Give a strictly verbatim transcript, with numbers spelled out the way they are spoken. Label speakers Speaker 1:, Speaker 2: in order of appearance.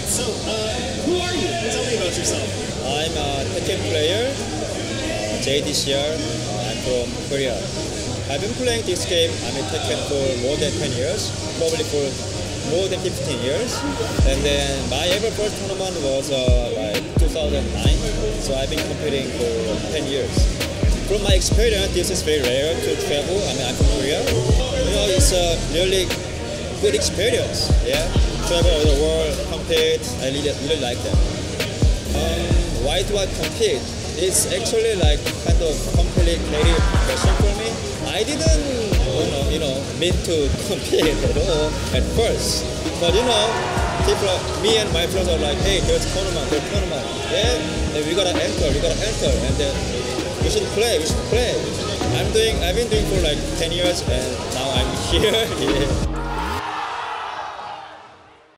Speaker 1: right, so uh, who are you? Tell me about yourself.
Speaker 2: I'm a Tekken player, uh, J D C R. Uh, I'm from Korea. I've been playing this game, I'm in Tekken for more than ten years, probably for more than fifteen years. And then my ever first tournament was uh, like two thousand nine, so I've been competing for ten years. From my experience, this is very rare to travel. I mean, I'm from Korea. You know, it's a really good experience. Yeah, travel all the world, compete. I really, really like that. Um, why do I compete? It's actually like kind of complicated question for me. I didn't, you know, you know, mean to compete at all at first. But you know, people, me and my friends are like, hey, there's tournament, there's tournament. Yeah, and we gotta enter, we gotta enter, and then we should play, we should play. I'm doing, I've been doing for like ten years, and now I'm here. Yeah.